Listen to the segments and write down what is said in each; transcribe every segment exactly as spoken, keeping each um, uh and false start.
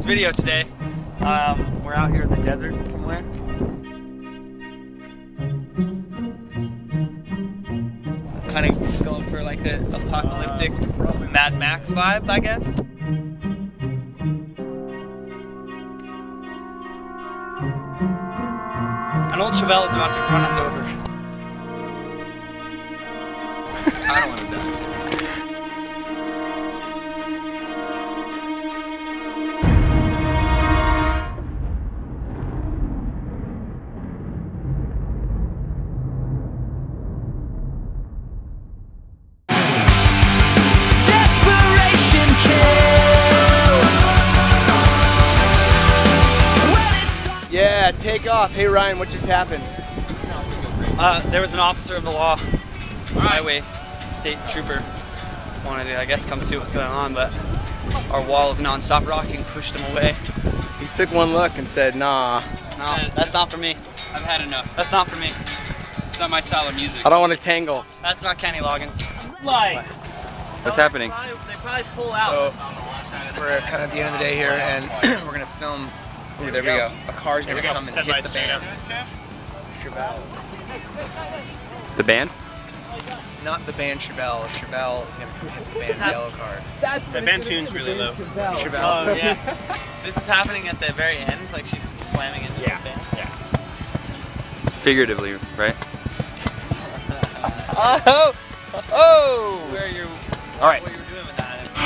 video today. Um, we're out here in the desert somewhere. Kind of going for like the apocalyptic uh, Mad Max vibe, I guess. An old Chevelle is about to run us over. I don't want to die. Yeah, take off. Hey Ryan, what just happened? Uh, there was an officer of the law, highway state trooper, wanted to, I guess, come see what's going on, but our wall of non-stop rocking pushed him away. He took one look and said, nah. No, that's not for me. I've had enough. That's not for me. It's not my style of music. I don't want to tangle. That's not Kenny Loggins. Like. What's happening? They probably, they probably pull out. So, we're kind of at the end of the day here, and we're going to film. Ooh, there we go. A car's going to come and hit the band. Chevelle. The band? Not the band Chevelle. Chevelle is going to hit the band Yellowcard. The band tune's really low. Chevelle. Oh, yeah. This is happening at the very end, like she's slamming into Yeah. the band. Yeah. Figuratively, right? Oh! Oh! Where you? All right. What you were doing with that?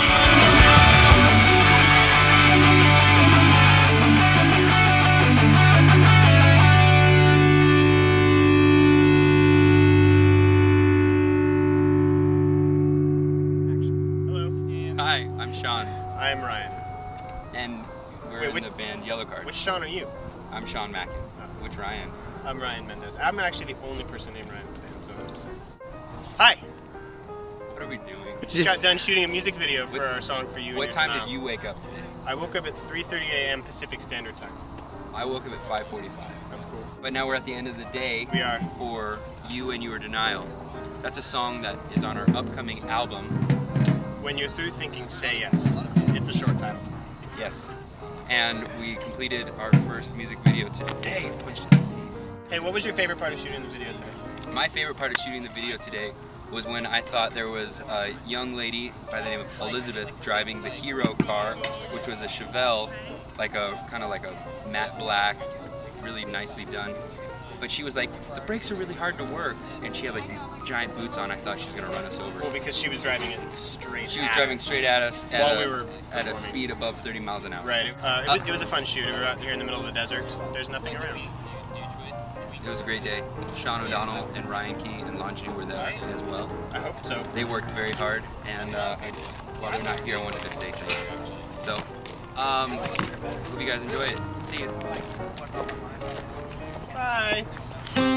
Hi, I'm Sean, I'm Ryan. and we're Wait, in which- the band Yellowcard. Which Sean are you? I'm Sean Mackin. Which Ryan? I'm Ryan Mendez. I'm actually the only person named Ryan in the band, so I'm just... Hi! What are we doing? We just got done shooting a music video for our song For You. What and Your time Denial. did you wake up today? I woke up at three thirty a m Pacific Standard Time. I woke up at five forty-five. That's cool. But now we're at the end of the day. We are. For You and Your Denial. That's a song that is on our upcoming album. When you're through thinking, say yes. It's a short title. Yes. And we completed our first music video today. Punched it. Hey, what was your favorite part of shooting the video today? My favorite part of shooting the video today was when I thought there was a young lady by the name of Elizabeth driving the hero car, which was a Chevelle, like a kind of like a matte black, really nicely done. But she was like, the brakes are really hard to work, and she had like these giant boots on. I thought she was gonna run us over. Well, because she was driving it straight She was at driving us straight at us at, while a, we were at a performing. speed above thirty miles an hour. Right. Uh, it, was, it was a fun shoot. We were out here in the middle of the desert. There's nothing around. It was a great day. Sean O'Donnell and Ryan Key and Longy were there as well. I hope so. They worked very hard, and uh, I, while they're not here, I wanted to say thanks. So, um, hope you guys enjoy it. See you. Bye.